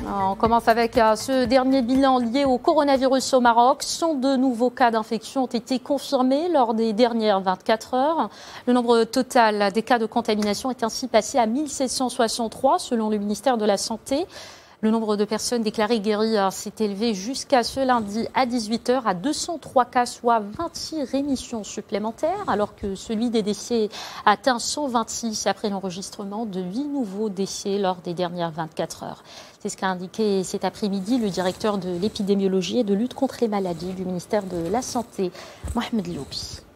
On commence avec ce dernier bilan lié au coronavirus au Maroc. 102 nouveaux cas d'infection ont été confirmés lors des dernières 24 heures. Le nombre total des cas de contamination est ainsi passé à 1763 selon le ministère de la Santé. Le nombre de personnes déclarées guéries s'est élevé jusqu'à ce lundi à 18 h à 203 cas, soit 26 rémissions supplémentaires, alors que celui des décès atteint 126 après l'enregistrement de 8 nouveaux décès lors des dernières 24 heures. C'est ce qu'a indiqué cet après-midi le directeur de l'épidémiologie et de lutte contre les maladies du ministère de la Santé, Mohamed Loubi.